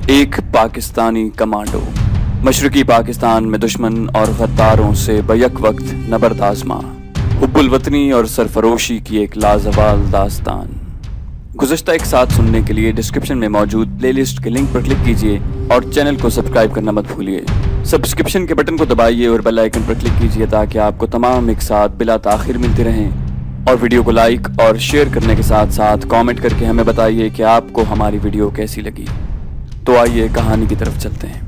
एक पाकिस्तानी कमांडो मशरकी पाकिस्तान में दुश्मन और गद्दारों से बैक वक्त नबर्द आज़मा, हुब्बुल वतनी और सरफरोशी की एक लाजवाब दास्तान। गुज़श्ता एक साथ सुनने के लिए डिस्क्रिप्शन में मौजूद प्लेलिस्ट के लिंक पर क्लिक कीजिए और चैनल को सब्सक्राइब करना मत भूलिए। सब्सक्रिप्शन के बटन को दबाइए और बेल आइकन पर क्लिक कीजिए ताकि आपको तमाम एक साथ बिला ताखिर मिलते रहें। और वीडियो को लाइक और शेयर करने के साथ साथ कमेंट करके हमें बताइए कि आपको हमारी वीडियो कैसी लगी। तो आइए कहानी की तरफ चलते हैं।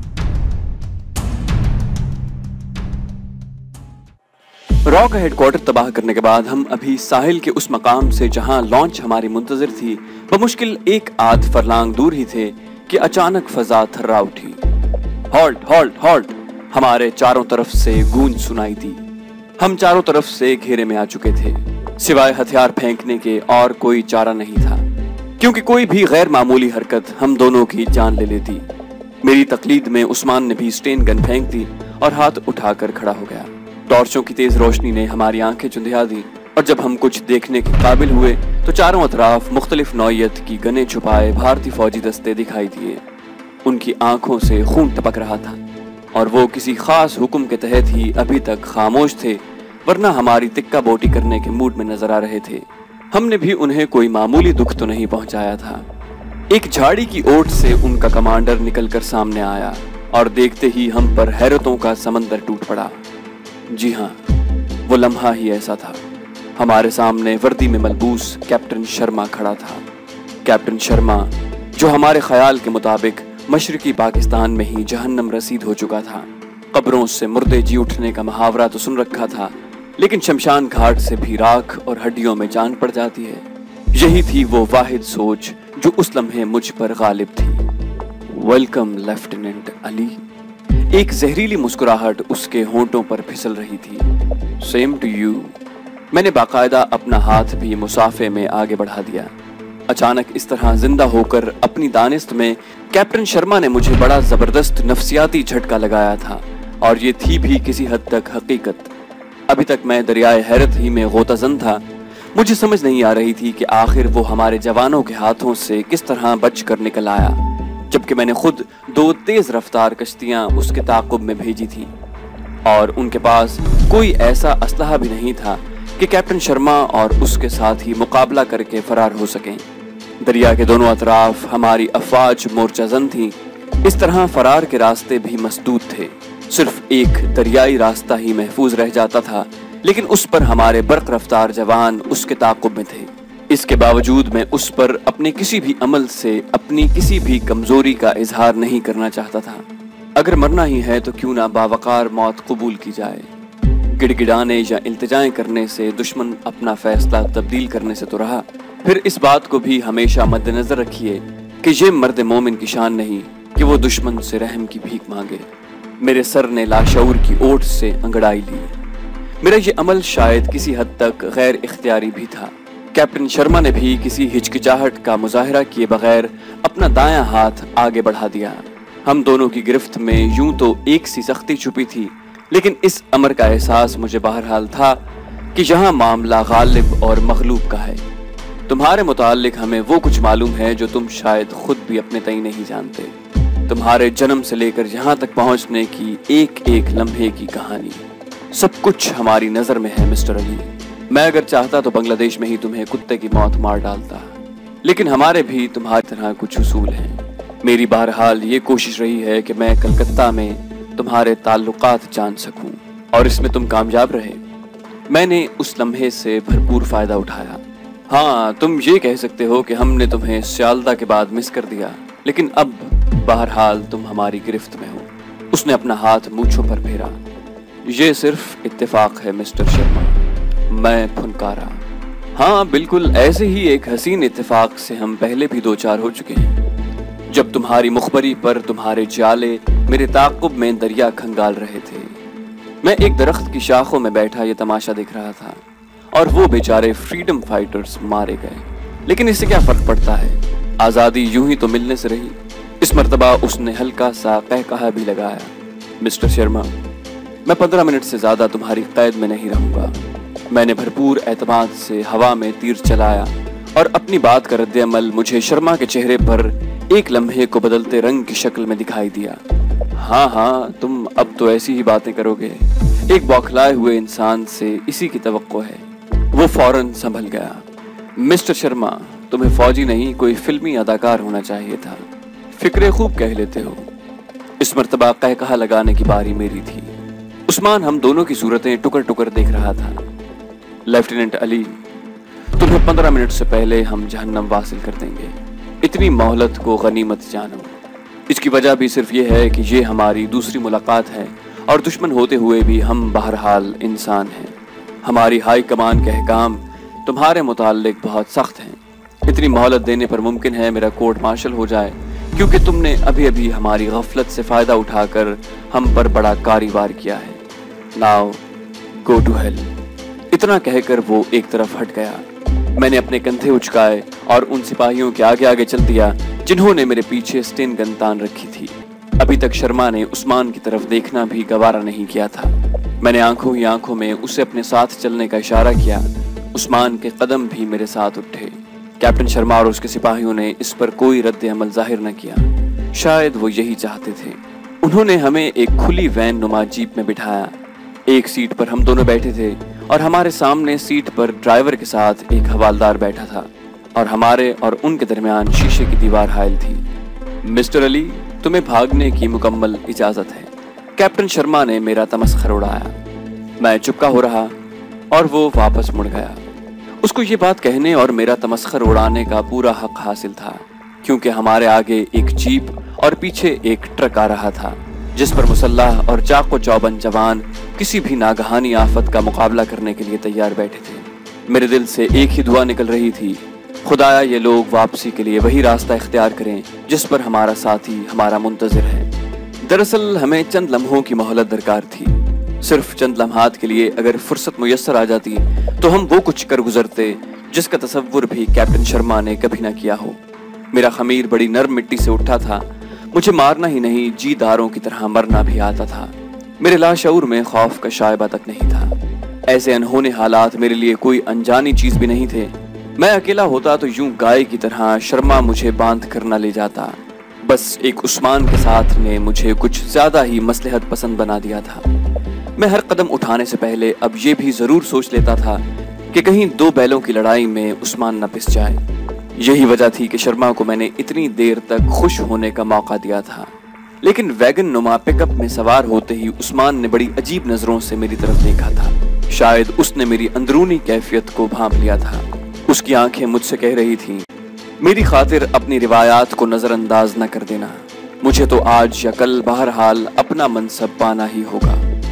रॉ का हेडक्वार्टर तबाह करने के बाद हम अभी साहिल के उस मकाम से जहां लॉन्च हमारी मुंतजर थी बमुश्किल एक आध फरलांग दूर ही थे कि अचानक फजा थर्रा उठी। हॉल्ट हॉल्ट हॉल्ट, हमारे चारों तरफ से गूंज सुनाई दी। हम चारों तरफ से घेरे में आ चुके थे, सिवाय हथियार फेंकने के और कोई चारा नहीं था, क्योंकि कोई भी गैर मामूली हरकत हम दोनों की जान ले लेती। मेरी तकलीद में उस्मान ने भी स्टेन गन फेंक दी और हाथ उठाकर खड़ा हो गया। टॉर्चों की तेज रोशनी ने हमारी आंखें चुंधिया दी और जब हम कुछ देखने के काबिल हुए तो चारों अतराफ मुख्तलिफ नौइयत की गने छुपाए भारतीय फौजी दस्ते दिखाई दिए। उनकी आंखों से खून टपक रहा था और वो किसी खास हुक्म के तहत ही अभी तक खामोश थे, वरना हमारी तिक्का बोटी करने के मूड में नजर आ रहे थे। हमने भी उन्हें कोई मामूली दुख तो नहीं पहुंचाया था। एक झाड़ी की ओट से उनका कमांडर निकलकर सामने आया और देखते ही हम पर हैरतों का समंदर टूट पड़ा। जी हाँ, वो लम्हा ही ऐसा था। हमारे सामने वर्दी में मलबूस कैप्टन शर्मा खड़ा था। कैप्टन शर्मा जो हमारे ख्याल के मुताबिक मशरकी पाकिस्तान में ही जहन्नम रसीद हो चुका था। कब्रों से मुर्दे जी उठने का मुहावरा तो सुन रखा था, लेकिन शमशान घाट से भी राख और हड्डियों में जान पड़ जाती है। यही थी वो वाहिद सोच जो उस लम्हे मुझ पर गालिब थी। Welcome lieutenant Ali. एक जहरीली मुस्कुराहट उसके होंठों पर फिसल रही थी। Same to you. मैंने बाकायदा अपना हाथ भी मुसाफे में आगे बढ़ा दिया। अचानक इस तरह जिंदा होकर अपनी दानिस्त में कैप्टन शर्मा ने मुझे बड़ा जबरदस्त नफ्सियाती झटका लगाया था, और ये थी भी किसी हद तक हकीकत। अभी तक मैं दरियाए हैरत ही में गोताजन था। मुझे समझ नहीं आ रही थी कि आखिर वो हमारे जवानों के हाथों से किस तरह बच कर निकल आया, जबकि मैंने खुद 2 तेज रफ्तार कश्तियां उसके ताक़ुब में भेजी थी और उनके पास कोई ऐसा असलहा भी नहीं था कि कैप्टन शर्मा और उसके साथ ही मुकाबला करके फरार हो सकें। दरिया के दोनों अतराफ हमारी अफवाज मोर्चाजन थी। इस तरह फरार के रास्ते भी मसदूद थे। सिर्फ एक दरियाई रास्ता ही महफूज रह जाता था, लेकिन उस पर हमारे बर्क रफ्तार जवान उसके ताक़ुब में थे। इसके बावजूद मैं उस पर अपने किसी भी अमल से अपनी किसी भी कमजोरी का इजहार नहीं करना चाहता था। अगर मरना ही है तो क्यों ना बावकार मौत कबूल की जाए। गिड़गिड़ाने या इल्तिजाएं करने से दुश्मन अपना फैसला तब्दील करने से तो रहा। फिर इस बात को भी हमेशा मद्देनजर रखिए कि ये मर्द मोमिन की शान नहीं कि वो दुश्मन से रहम की भीख मांगे। मेरे सर ने लाशऊर की ओट से अंगड़ाई ली। मेरा ये अमल शायद किसी हद तक गैर इख्तियारी भी था। कैप्टन शर्मा ने भी किसी हिचकिचाहट का मुजाहिरा किए बगैर अपना दायां हाथ आगे बढ़ा दिया। हम दोनों की गिरफ्त में यूं तो एक सी सख्ती छुपी थी, लेकिन इस अमर का एहसास मुझे बहरहाल था कि यहाँ मामला गालिब और मगलूब का है। तुम्हारे मुताल्लिक हमें वो कुछ मालूम है जो तुम शायद खुद भी अपने तय नहीं जानते। तुम्हारे जन्म से लेकर यहाँ तक पहुँचने की एक एक लम्हे की कहानी, सब कुछ हमारी नज़र में है मिस्टर अली। मैं अगर चाहता तो बांग्लादेश में ही तुम्हें कुत्ते की मौत मार डालता, लेकिन हमारे भी तुम्हारी तरह कुछ उसूल हैं। मेरी बहरहाल ये कोशिश रही है कि मैं कलकत्ता में तुम्हारे ताल्लुकात जान सकूं, और इसमें तुम कामयाब रहे। मैंने उस लम्हे से भरपूर फायदा उठाया। हाँ, तुम ये कह सकते हो कि हमने तुम्हें सियालदा के बाद मिस कर दिया, लेकिन अब बहरहाल तुम हमारी गिरफ्त में हो। उसने अपना हाथ मूंछों पर फेरा। ये सिर्फ इत्तेफाक है मिस्टर शर्मा, मैं फुनकारा। हाँ, बिल्कुल ऐसे ही एक हसीन इत्तेफाक से हम पहले भी 2-4 हो चुके हैं। जब तुम्हारी मुखबरी पर तुम्हारे जाले मेरे ताक़ुब में दरिया खंगाल रहे थे, मैं एक दरख्त की शाखों में बैठा ये तमाशा देख रहा था, और वो बेचारे फ्रीडम फाइटर्स मारे गए। लेकिन इससे क्या फर्क पड़ता है, आज़ादी यूं ही तो मिलने से रही। इस मर्तबा उसने हल्का सा कहकहा भी लगाया। मिस्टर शर्मा, मैं 15 मिनट से ज्यादा तुम्हारी कैद में नहीं रहूंगा। मैंने भरपूर एतमाद से हवा में तीर चलाया और अपनी बात का रद्द-ए-अमल मुझे शर्मा के चेहरे पर एक लम्हे को बदलते रंग की शक्ल में दिखाई दिया। हाँ हाँ, तुम अब तो ऐसी ही बातें करोगे, एक बौखलाए हुए इंसान से इसी की तवक्को है। वो फौरन संभल गया। मिस्टर शर्मा, तुम्हें फौजी नहीं कोई फिल्मी अदाकार होना चाहिए था। फिक्रे खूब कह लेते हो। इस मर्तबा कहकहा लगाने की बारी मेरी थी। उस्मान हम दोनों की सूरतें टुकर टुकर देख रहा था। लेफ्टिनेंट अली, तुम्हें 15 मिनट से पहले हम जहन्नम वासिल कर देंगे। इतनी मोहलत को गनीमत जानो। इसकी वजह भी सिर्फ ये है कि ये हमारी दूसरी मुलाकात है और दुश्मन होते हुए भी हम बहरहाल इंसान हैं। हमारी हाई कमान के अहकाम तुम्हारे मुताल्लिक बहुत सख्त हैं। इतनी मोहलत देने पर मुमकिन है मेरा कोर्ट मार्शल हो जाए, क्योंकि तुमने अभी अभी हमारी गफलत से फायदा उठाकर हम पर बड़ा कारीवार किया है। Now go to hell. इतना कहकर वो एक तरफ हट गया। मैंने अपने कंधे उचकाए और उन सिपाहियों के आगे आगे चल दिया जिन्होंने मेरे पीछे स्टेन गन तान रखी थी। अभी तक शर्मा ने उस्मान की तरफ देखना भी गवारा नहीं किया था। मैंने आंखों ही आंखों में उसे अपने साथ चलने का इशारा किया। उस्मान के कदम भी मेरे साथ उठे। कैप्टन शर्मा और उसके सिपाहियों ने इस पर कोई रद्द अमल जाहिर न किया। शायद वो यही चाहते थे। उन्होंने हमें एक खुली वैन नुमा जीप में बिठाया। एक सीट पर हम दोनों बैठे थे और हमारे सामने सीट पर ड्राइवर के साथ एक हवालदार बैठा था और हमारे और उनके दरमियान शीशे की दीवार हायल थी। मिस्टर अली, तुम्हें भागने की मुकम्मल इजाजत है। कैप्टन शर्मा ने मेरा तमस्खर उड़ाया। मैं चुपका हो रहा और वो वापस मुड़ गया। उसको ये बात कहने और मेरा तमस्खर उड़ाने का पूरा हक हासिल था, क्योंकि हमारे आगे एक जीप और पीछे एक ट्रक आ रहा था जिस पर मुसल्लाह और चाको चौबंद जवान किसी भी नागहानी आफत का मुकाबला करने के लिए तैयार बैठे थे। मेरे दिल से एक ही दुआ निकल रही थी, खुदाया ये लोग वापसी के लिए वही रास्ता इख्तियार करें जिस पर हमारा साथी हमारा मुंतजिर है। दरअसल हमें चंद लम्हों की मोहलत दरकार थी। सिर्फ चंद लम्हात के लिए अगर फुर्सत मुयस्सर आ जाती तो हम वो कुछ कर गुजरते जिसका तसव्वुर भी कैप्टन शर्मा ने कभी ना किया हो। मेरा खमीर बड़ी नर्म मिट्टी से उठा था। मुझे मारना ही नहीं, जीदारों की तरह मरना भी आता था। मेरे लाशऊर में खौफ का शायबा तक नहीं था। ऐसे अनहोने हालात मेरे लिए कोई अनजानी चीज भी नहीं थे। मैं अकेला होता तो यूं गाय की तरह शर्मा मुझे बांध कर न ले जाता। बस एक उस्मान के साथ ने मुझे कुछ ज्यादा ही मसलहत पसंद बना दिया था। मैं हर कदम उठाने से पहले अब ये भी जरूर सोच लेता था कि कहीं दो बैलों की लड़ाई में उस्मान न पिस जाए। यही वजह थी कि शर्मा को मैंने इतनी देर तक खुश होने का मौका दिया था। लेकिन वैगन नुमा पिकअप में सवार होते ही उस्मान ने बड़ी अजीब नजरों से मेरी तरफ देखा था। शायद उसने मेरी अंदरूनी कैफियत को भांप लिया था। उसकी आंखें मुझसे कह रही थीं, मेरी खातिर अपनी रिवायात को नजरअंदाज न कर देना। मुझे तो आज या कल बहरहाल अपना मनसब पाना ही होगा।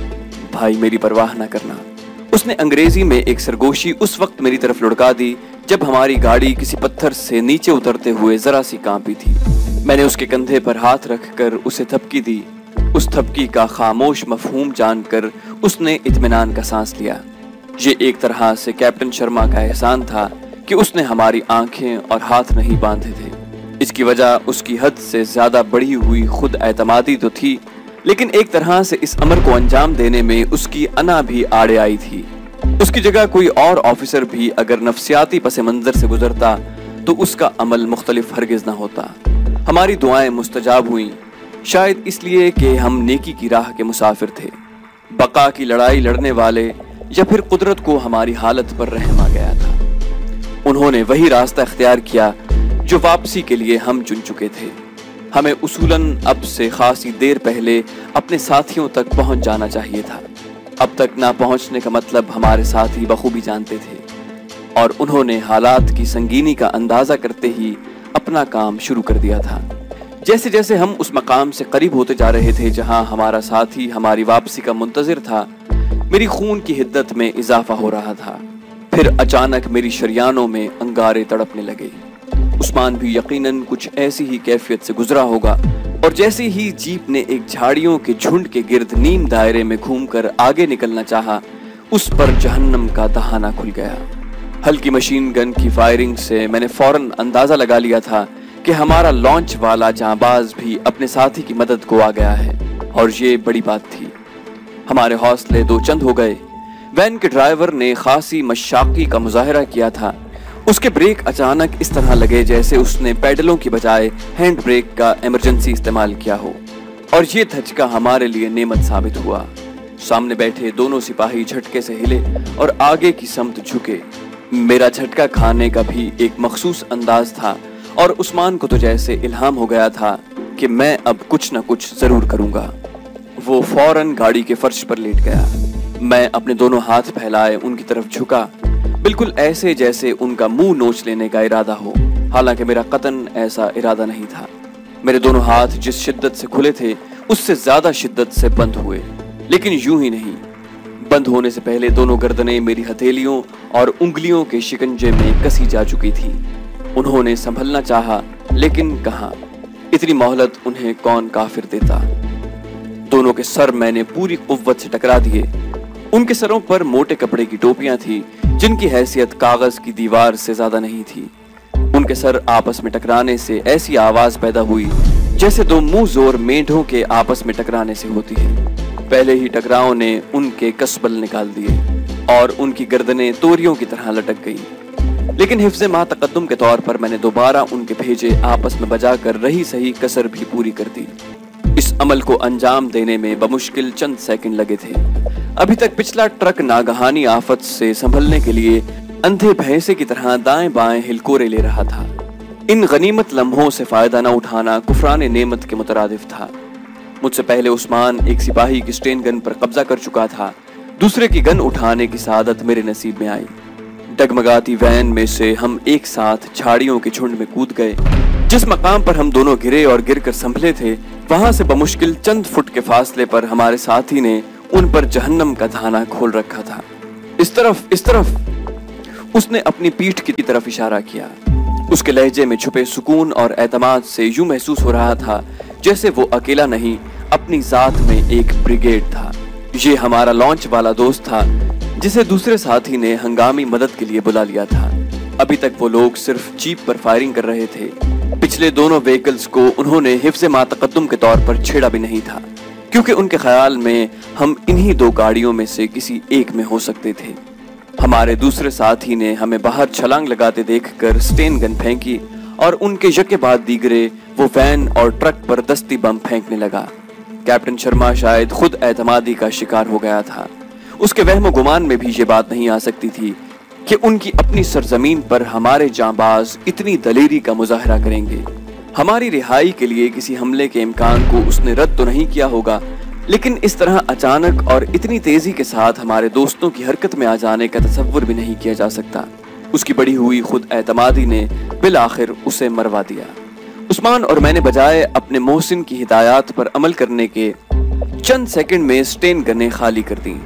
भाई, मेरी परवाह न करना। उसने अंग्रेजी में एक सरगोशी उस वक्त मेरी तरफ लुढ़का दी जब हमारी गाड़ी किसी पत्थर से नीचे उतरते हुए जरा सी कांपी थी। मैंने उसके कंधे पर हाथ रखकर उसे थपकी दी। उस थपकी का खामोश मफहूम जानकर उसने इत्मीनान का सांस लिया। ये एक तरह से कैप्टन शर्मा का एहसान था कि उसने हमारी आंखें और हाथ नहीं बांधे थे। इसकी वजह उसकी हद से ज्यादा बढ़ी हुई खुद एतमादी तो थी, लेकिन एक तरह से इस अमर को अंजाम देने में उसकी अना भी आड़े आई थी। उसकी जगह कोई और ऑफिसर भी अगर नफ्सियाती पस मंजर से गुजरता तो उसका अमल मुख्तलिफ हरगिज न होता। हमारी दुआएं मुस्तजाब हुई, शायद इसलिए कि हम नेकी की राह के मुसाफिर थे। बका की लड़ाई लड़ने वाले या फिर कुदरत को हमारी हालत पर रहम आ गया था। उन्होंने वही रास्ता इख्तियार किया जो वापसी के लिए हम चुन चुके थे। हमें उसूलन अब से खासी देर पहले अपने साथियों तक पहुंच जाना चाहिए था। अब तक ना पहुंचने का मतलब हमारे साथी बखूबी जानते थे और उन्होंने हालात की संगीनी का अंदाजा करते ही अपना काम शुरू कर दिया था। जैसे जैसे हम उस मकाम से करीब होते जा रहे थे जहां हमारा साथी हमारी वापसी का मुंतजिर था, मेरी खून की हिद्दत में इजाफा हो रहा था। फिर अचानक मेरी शरियानों में अंगारे तड़पने लगे। उस्मान भी यकीनन कुछ ऐसी ही कैफियत से गुजरा होगा और जैसे ही जीप ने एक झाड़ियों के झुंड के गिर्द नीम दायरे में घूमकर आगे निकलना चाहा, उस पर जहन्नम का दहाना खुल गया। हल्की मशीन गन की फायरिंग से मैंने फौरन अंदाजा लगा लिया था कि हमारा लॉन्च वाला जांबाज भी अपने साथी की मदद को आ गया है और ये बड़ी बात थी। हमारे हौसले दो चंद हो गए। वैन के ड्राइवर ने खासी मशाकी का मुजाहिरा किया था। उसके ब्रेक अचानक इस तरह लगे जैसे उसने पैडलों की बजाय हैंड ब्रेक का इमरजेंसी इस्तेमाल किया हो, और ये धचका हमारे लिए नेमत साबित हुआ। सामने बैठे दोनों सिपाही झटके से हिले और आगे की समत झुके। मेरा झटका खाने का भी एक मखसूस अंदाज था और उस्मान को तो जैसे इल्हाम हो गया था कि मैं अब कुछ न कुछ जरूर करूंगा। वो फौरन गाड़ी के फर्श पर लेट गया। मैं अपने दोनों हाथ फैलाए उनकी तरफ झुका, बिल्कुल ऐसे जैसे उनका मुंह नोच लेने का इरादा हो। हालांकि मेरा कतन ऐसा इरादा नहीं था। मेरे दोनों हाथ जिस शिद्दत से खुले थे उससे ज्यादा शिद्दत से बंद हुए, लेकिन यूं ही नहीं। बंद होने से पहले दोनों गर्दनें मेरी हथेलियों और उंगलियों के शिकंजे में कसी जा चुकी थी। उन्होंने संभलना चाहा, लेकिन कहां, इतनी मोहलत उन्हें कौन काफिर देता। दोनों के सर मैंने पूरी कुव्वत से टकरा दिए। उनके सरों पर मोटे कपड़े की टोपियां थी जिनकी हैसियत कागज की दीवार से ज्यादा नहीं थी। उनके सर आपस में टकराने से ऐसी आवाज पैदा हुई जैसे दो मुंह जोर मेंढों के आपस में टकराने से होती है। पहले ही टकराव ने उनके कसबल निकाल दिए और उनकी गर्दनें तोरियों की तरह लटक गई। लेकिन हिफ्ज़े मा तकद्दुम के तौर पर मैंने दोबारा उनके भेजे आपस में बजाकर रही सही कसर भी पूरी कर दी। इस अमल को अंजाम देने में बमुश्किल चंद सेकंड लगे थे। अभी तक पिछला ट्रक नागहानी आफत से संभलने के लिए अंधे भैंसे की तरह दाएं बाएं हिलकोरे ले रहा था। इन गनीमत लम्हों से फायदा न उठाना कुफरान नेमत के मुतरादिफ था। मुझसे पहले उस्मान एक सिपाही की स्टेन गन पर कब्जा कर चुका था। दूसरे की गन उठाने की सादत मेरे नसीब में आई। डगमगाती वैन में से हम एक साथ झाड़ियों के झुंड में कूद गए। जिस मकाम पर हम दोनों गिरे और गिरकर संभले थे, वहां से बमुश्किल चंद फुट के फासले पर हमारे साथी ने उन पर जहन्नम का धाना खोल रखा था। इस तरफ, इस तरफ। उसने अपनी पीठ की तरफ इशारा किया। उसके लहजे में छुपे सुकून और एतमाद से यूं महसूस हो रहा था जैसे वो अकेला नहीं, अपनी जात में एक ब्रिगेड था। ये हमारा लॉन्च वाला दोस्त था जिसे दूसरे साथी ने हंगामी मदद के लिए बुला लिया था। अभी तक वो लोग सिर्फ जीप पर फायरिंग कर रहे थे। पिछले दोनों व्हीकल्स को उन्होंने हिफ्ज़े मा तकद्दुम के तौर पर छेड़ा भी नहीं था, क्योंकि उनके ख्याल में हम इन्हीं दो गाड़ियों में से किसी एक में हो सकते थे। हमारे दूसरे साथी ने हमें बाहर छलांग लगाते देखकर स्टेन गन फेंकी और उनके यके बाद दीगरे वो वैन और ट्रक पर दस्ती बम फेंकने लगा। कैप्टन शर्मा शायद खुद एतमादी का शिकार हो गया था। उसके वहम गुमान में भी ये बात नहीं आ सकती थी कि उनकी अपनी सरजमीन पर हमारे जांबाज इतनी दलेरी का मुजाहरा करेंगे। हमारी रिहाई के लिए किसी हमले के इम्कान को उसने रद्द तो नहीं किया होगा, लेकिन इस तरह अचानक और इतनी तेजी के साथ हमारे दोस्तों की हरकत में आ जाने का तसव्वुर भी नहीं किया जा सकता। उसकी बड़ी हुई खुद एतमादी ने बिल आखिर उसे मरवा दिया। उस्मान और मैंने बजाय अपने मोहसिन की हिदायत पर अमल करने के चंद सेकंड में स्टेन गनें खाली कर दी।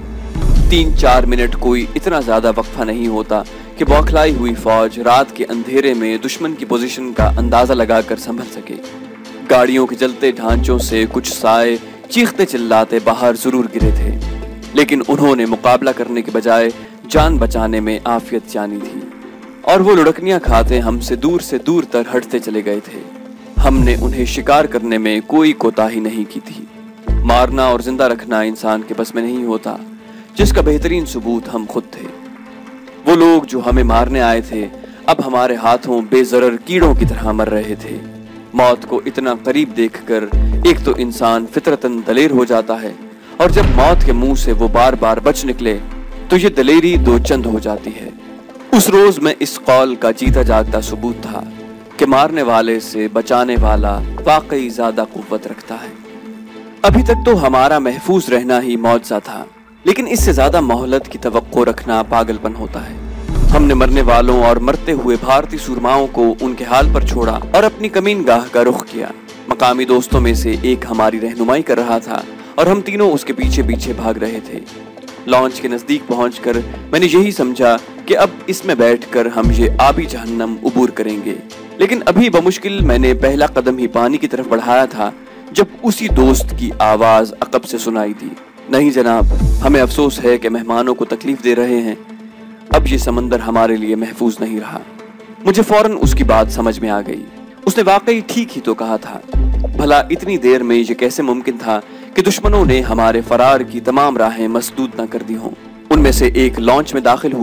3-4 मिनट कोई इतना ज्यादा वक्फा नहीं होता कि बौखलाई हुई फौज रात के अंधेरे में दुश्मन की पोजीशन का अंदाजा लगाकर संभल सके। गाड़ियों के जलते ढांचों से कुछ साए चीखते चिल्लाते बाहर जरूर गिरे थे, लेकिन उन्होंने मुकाबला करने के बजाय जान बचाने में आफियत जानी थी और वो लुढ़कनियां खाते हमसे दूर से दूर तक हटते चले गए थे। हमने उन्हें शिकार करने में कोई कोताही नहीं की थी। मारना और जिंदा रखना इंसान के बस में नहीं होता, जिसका बेहतरीन सबूत हम खुद थे। वो लोग जो हमें मारने आए थे अब हमारे हाथों बेजरर कीड़ों की तरह मर रहे थे। मौत को इतना करीब देखकर एक तो इंसान फितरतन दलेर हो जाता है, और जब मौत के मुंह से वो बार बार बच निकले तो ये दलेरी दो चंद हो जाती है। उस रोज मैं इस कौल का जीता जागता सबूत था कि मारने वाले से बचाने वाला वाकई ज्यादा कुव्वत रखता है। अभी तक तो हमारा महफूज रहना ही मौजज़ा था, लेकिन इससे ज्यादा मोहलत की तवक्को रखना पागलपन होता है। हमने मरने वालों और मरते हुए भारतीय सूरमाओं को उनके हाल पर छोड़ा और अपनी कमीन गाह का रुख किया। मकामी दोस्तों में से एक हमारी रहनुमाई कर रहा था और हम तीनों उसके पीछे पीछे भाग रहे थे। लॉन्च के नजदीक पहुंचकर मैंने यही समझा कि अब इसमें बैठकर हम ये आबी जहन्नम उबूर करेंगे, लेकिन अभी बमुश्किल मैंने पहला कदम ही पानी की तरफ बढ़ाया था जब उसी दोस्त की आवाज अकब से सुनाई दी, नहीं जनाब, हमें अफसोस है कि मेहमानों को तकलीफ दे रहे हैं। अब ये समंदर हमारे लिए महफूज नहीं रहा। मुझे फौरन उसकी बात समझ में आ गई। उसने वाकई ठीक ही तो कहा था। भला इतनी देर में ये कैसे मुमकिन था कि दुश्मनों ने हमारे फरार की तमाम राहें मसदूद न कर दी हों। उनमें से एक लॉन्च में दाखिल हुआ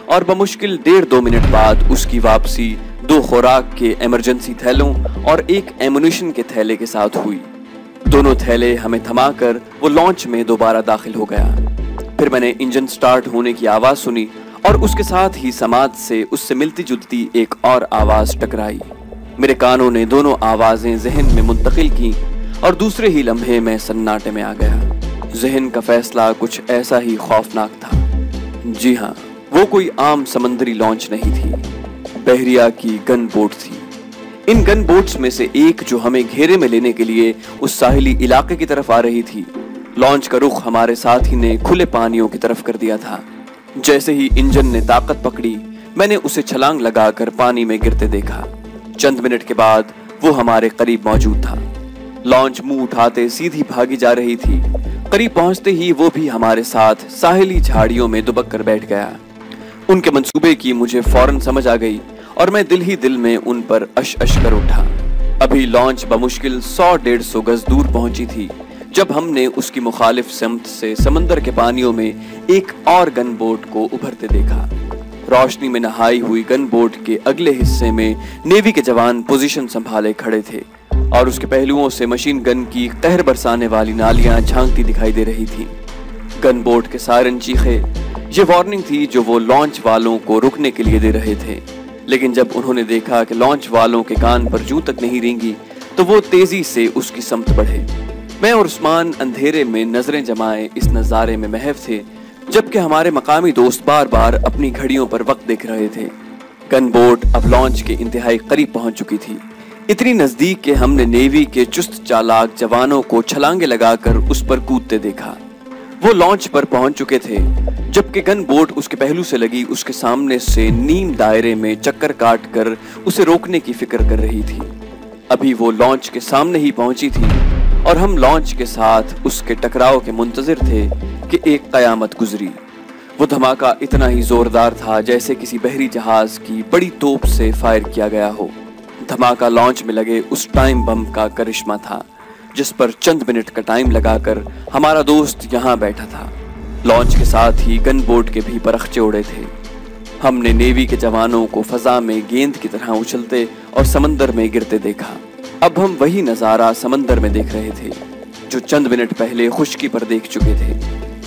और बमुश्किल 1.5-2 मिनट बाद उसकी वापसी 2 खुराक के इमरजेंसी थैलों और एक एमुनिशन के थैले के साथ हुई। दोनों थैले हमें थमाकर वो लॉन्च में दोबारा दाखिल हो गया। फिर मैंने इंजन स्टार्ट होने की आवाज सुनी और उसके साथ ही समाज से उससे मिलती जुलती एक और आवाज टकराई। मेरे कानों ने दोनों आवाजें जहन में मुंतकिल की और दूसरे ही लम्हे में सन्नाटे में आ गया। जहन का फैसला कुछ ऐसा ही खौफनाक था। जी हाँ, वो कोई आम समंदरी लॉन्च नहीं थी, बहरिया की गन बोट थी। इन गन बोट्स में से एक जो हमें घेरे में लेने के लिए उस साहिली इलाके की तरफ आ रही थी। लॉन्च का रुख हमारे साथी ने खुले पानियों की तरफ कर दिया था। जैसे ही इंजन ने ताकत पकड़ी, मैंने उसे छलांग लगाकर पानी में गिरते देखा। चंद मिनट के बाद वो हमारे करीब मौजूद था। लॉन्च मुंह उठाते सीधी भागी जा रही थी। करीब पहुंचते ही वो भी हमारे साथ साहिली झाड़ियों में दुबक कर बैठ गया। उनके मंसूबे की मुझे फौरन समझ आ गई और मैं दिल ही दिल में उन पर अश कर उठा। अभी लॉन्च बमुश्किल 100-150 गज दूर पहुंची थी जब हमने उसकी मुखालिफ समत से समंदर के पानियों में एक और गन बोट को उभरते देखा। रोशनी में नहाई हुई गन बोट के अगले हिस्से में नेवी के जवान पोजीशन संभाले खड़े थे और उसके पहलुओं से मशीन गन की कहर बरसाने वाली नालियां झांकती दिखाई दे रही थी। गन बोट के सायरन चीखे ये वार्निंग थी जो वो लॉन्च वालों को रुकने के लिए दे रहे थे। लेकिन जब उन्होंने देखा कि लॉन्च वालों के कान पर जूं तक नहीं रेंगी तो वो तेजी से उसकी समत बढ़े। मैं और उस्मान अंधेरे में नजरें जमाए इस नजारे में महव थे, जबकि हमारे मकामी दोस्त बार बार अपनी घड़ियों पर वक्त देख रहे थे। गन बोट अब लॉन्च के इंतहाई करीब पहुंच चुकी थी, इतनी नजदीक कि हमने नेवी के चुस्त चालाक जवानों को छलांगे लगाकर उस पर कूदते देखा। वो लॉन्च पर पहुंच चुके थे, जबकि गन बोट उसके पहलू से लगी उसके सामने से नीम दायरे में चक्कर काट कर उसे रोकने की फिक्र कर रही थी। अभी वो लॉन्च के सामने ही पहुंची थी और हम लॉन्च के साथ उसके टकराव के मुंतजिर थे कि एक कयामत गुजरी। वो धमाका इतना ही जोरदार था जैसे किसी बहरी जहाज की बड़ी तोप से फायर किया गया हो। धमाका लॉन्च में लगे उस टाइम बम का करिश्मा था जिस पर चंद मिनट का टाइम लगाकर हमारा दोस्त यहाँ बैठा था। लॉन्च के साथ ही गन बोट के भी परखचे उड़े थे। हमने नेवी के जवानों को फजा में गेंद की तरह उछलते और समंदर में गिरते देखा। अब हम वही नजारा समंदर में देख रहे थे जो चंद मिनट पहले खुश्की पर देख चुके थे।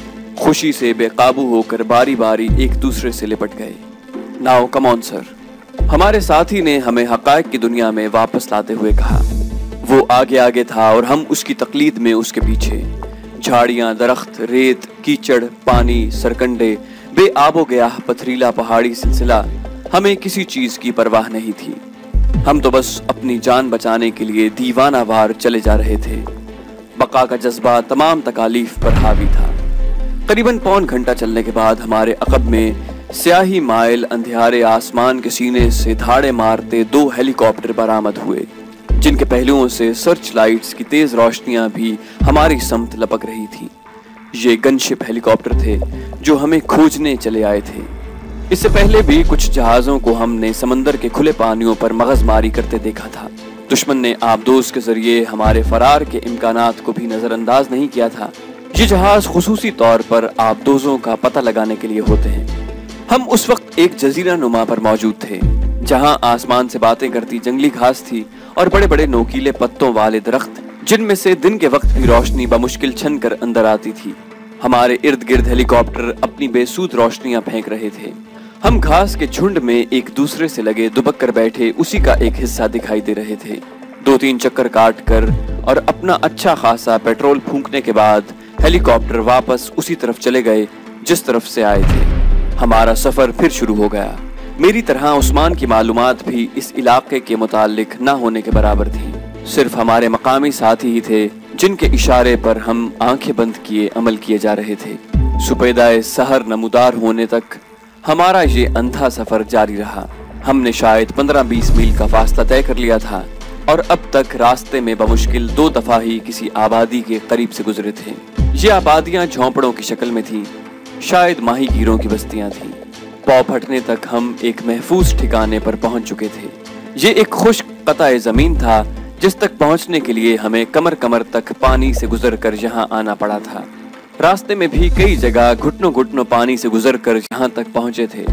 खुशी से बेकाबू होकर बारी बारी एक दूसरे से लिपट गए। नाउ कम ऑन सर, हमारे साथी ने हमें हकायक की दुनिया में वापस लाते हुए कहा। वो आगे आगे था और हम उसकी तकलीद में उसके पीछे। झाड़ियां, दरख्त, रेत, कीचड़, पानी, सरकंडे, बेआबो गयाह पथरीला पहाड़ी सिलसिला, हमें किसी चीज की परवाह नहीं थी। हम तो बस अपनी जान बचाने के लिए दीवाना वार चले जा रहे थे। बका का जज्बा तमाम तकालीफ पर हावी था। करीबन पौन घंटा चलने के बाद हमारे अकब में स्याही माइल अंधियारे आसमान के सीने से धाड़े मारते 2 हेलीकॉप्टर बरामद हुए, जिनके पहलुओं से सर्च लाइट्स की तेज रोशनियां भी हमारी समत लपक रही थी। ये गनशिप हेलीकॉप्टर थे जो हमें खोजने चले आए थे। इससे पहले भी कुछ जहाजों को हमने समंदर के खुले पानियों पर मगजमारी करते देखा था। दुश्मन ने आबदोज के जरिए हमारे फरार के इम्कानात को भी नजरअंदाज नहीं किया था। ये जहाज खुसूसी तौर पर आबदोजों का पता लगाने के लिए होते हैं। हम उस वक्त एक जजीरा नुमा पर मौजूद थे जहां आसमान से बातें करती जंगली घास थी और बड़े बड़े नोकीले पत्तों वाले दरख्त, जिनमें से दिन के वक्त भी रोशनी बमुश्किल छन कर अंदर आती थी। हमारे इर्द गिर्द हेलीकॉप्टर अपनी बेसूद रोशनियां फेंक रहे थे। हम घास के झुंड में एक दूसरे से लगे दुबक कर बैठे उसी का एक हिस्सा दिखाई दे रहे थे। 2-3 चक्कर काट कर और अपना अच्छा खासा पेट्रोल फूंकने के बाद हेलीकॉप्टर वापस उसी तरफ चले गए जिस तरफ से आए थे। हमारा सफर फिर शुरू हो गया। मेरी तरह उस्मान की मालूमात भी इस इलाके के मुतालिक न होने के बराबर थी। सिर्फ हमारे मकामी साथी ही थे जिनके इशारे पर हम आंखें बंद किए अमल किए जा रहे थे। सुपेदाए सहर नमूदार होने तक हमारा ये अंधा सफर जारी रहा। हमने शायद 15-20 मील का फासला तय कर लिया था और अब तक रास्ते में बमुश्किल 2 दफा ही किसी आबादी के करीब से गुजरे थे। ये आबादियां झोंपड़ों की शक्ल में थी, शायद माहीगीरों की बस्तियां थीं। पौ फटने तक हम एक महफूज ठिकाने पर पहुंच चुके थे। ये एक खुश्क कताए जमीन था जिस तक पहुंचने के लिए हमें कमर कमर तक पानी से गुजरकर यहाँ आना पड़ा था। रास्ते में भी कई जगह घुटनों घुटनों पानी से गुजरकर यहाँ तक पहुंचे थे,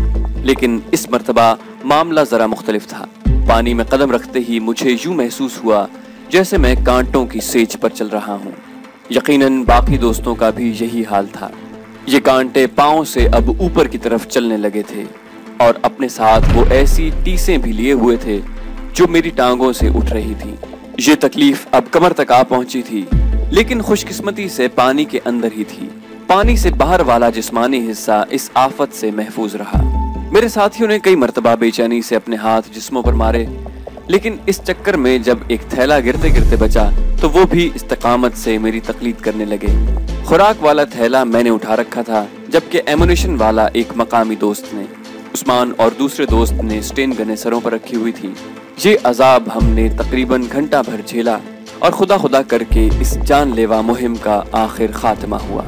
लेकिन इस मर्तबा मामला जरा मुख्तलिफ था। पानी में कदम रखते ही मुझे यूं महसूस हुआ जैसे मैं कांटों की सेज पर चल रहा हूँ। यकीनन बाकी दोस्तों का भी यही हाल था। ये कांटे पाँव से अब ऊपर की तरफ चलने लगे थे और अपने साथ वो ऐसी टीसें भी लिए हुए थे जो मेरी टांगों से उठ रही थी। ये तकलीफ अब कमर तक आ पहुंची थी, लेकिन खुशकिस्मती से पानी के अंदर ही थी। पानी से बाहर वाला जिस्मानी हिस्सा इस आफत से महफूज रहा। मेरे साथियों ने कई मर्तबा बेचैनी से अपने हाथ जिस्मों पर मारे, लेकिन इस चक्कर में जब एक थैला गिरते गिरते बचा तो वो भी इस्तिकामत से मेरी तकलीद करने लगे। खुराक वाला थैला मैंने उठा रखा था, जबकि एमुनेशन वाला एक मकामी दोस्त ने, उस्मान और दूसरे दोस्त ने स्टेन गनें सरों पर रखी हुई थी। ये अजाब हमने तकरीबन घंटा भर झेला और खुदा खुदा करके इस जानलेवा मुहिम का आखिर खात्मा हुआ।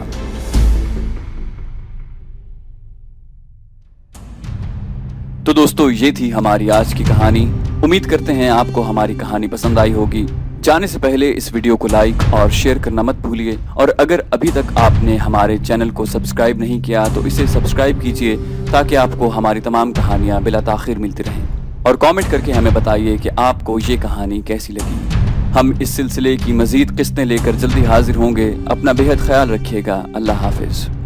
तो दोस्तों, ये थी हमारी आज की कहानी। उम्मीद करते हैं आपको हमारी कहानी पसंद आई होगी। जाने से पहले इस वीडियो को लाइक और शेयर करना मत भूलिए, और अगर अभी तक आपने हमारे चैनल को सब्सक्राइब नहीं किया तो इसे सब्सक्राइब कीजिए ताकि आपको हमारी तमाम कहानियां बिला ताखिर मिलती रहें। और कमेंट करके हमें बताइए कि आपको ये कहानी कैसी लगी। हम इस सिलसिले की मजीद किस्तें लेकर जल्दी हाजिर होंगे। अपना बेहद ख्याल रखिएगा। अल्लाह हाफिज।